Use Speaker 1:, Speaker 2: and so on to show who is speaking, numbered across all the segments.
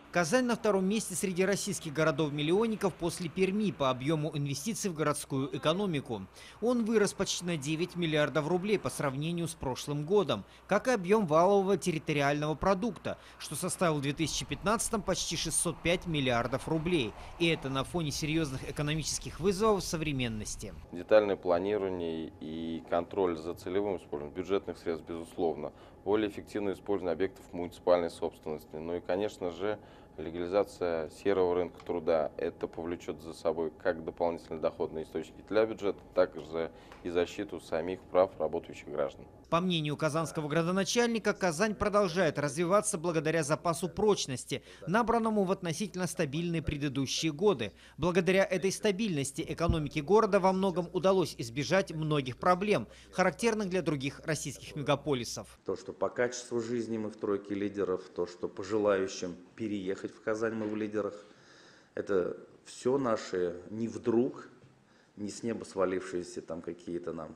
Speaker 1: Казань на втором месте среди российских городов-миллионников после Перми по объему инвестиций в городскую экономику. Он вырос почти на 9 миллиардов рублей по сравнению с прошлым годом, как и объем валового территориального продукта, что составил в 2015 почти 605 миллиардов рублей. И это на фоне серьезных экономических вызовов современности.
Speaker 2: Детальное планирование и контроль за целевым использованием бюджетных средств, безусловно, более эффективное использование объектов муниципальной собственности. Ну и, конечно же, легализация серого рынка труда. Это повлечет за собой как дополнительные доходные источники для бюджета, так же и защиту самих прав работающих граждан.
Speaker 1: По мнению казанского градоначальника, Казань продолжает развиваться благодаря запасу прочности, набранному в относительно стабильные предыдущие годы. Благодаря этой стабильности экономике города во многом удалось избежать многих проблем, характерных для других российских мегаполисов.
Speaker 3: То, что по качеству жизни мы в тройке лидеров, то, что по желающим переехать в Казань мы в лидерах, это все наши не вдруг, не с неба свалившиеся там какие-то нам.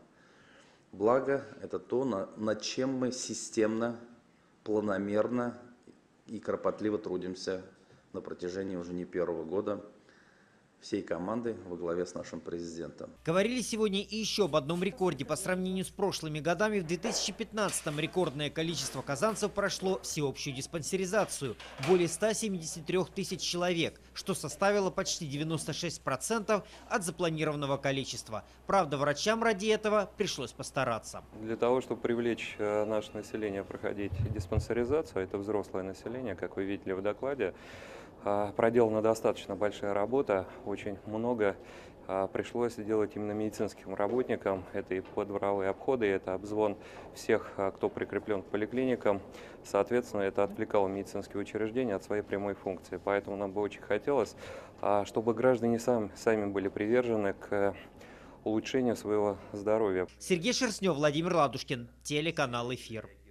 Speaker 3: Благо, это то, над чем мы системно, планомерно и кропотливо трудимся на протяжении уже не первого года всей команды во главе с нашим президентом.
Speaker 1: Говорили сегодня и еще об одном рекорде. По сравнению с прошлыми годами, в 2015-м рекордное количество казанцев прошло всеобщую диспансеризацию – более 173 тысяч человек, что составило почти 96% от запланированного количества. Правда, врачам ради этого пришлось постараться.
Speaker 4: Для того, чтобы привлечь наше население проходить диспансеризацию, это взрослое население, как вы видели в докладе, проделана достаточно большая работа, очень много пришлось делать именно медицинским работникам. Это и подворовые обходы, это обзвон всех, кто прикреплен к поликлиникам. Соответственно, это отвлекало медицинские учреждения от своей прямой функции. Поэтому нам бы очень хотелось, чтобы граждане сами были привержены к улучшению своего здоровья.
Speaker 1: Сергей Шерстнев, Владимир Ладушкин, телеканал «Эфир».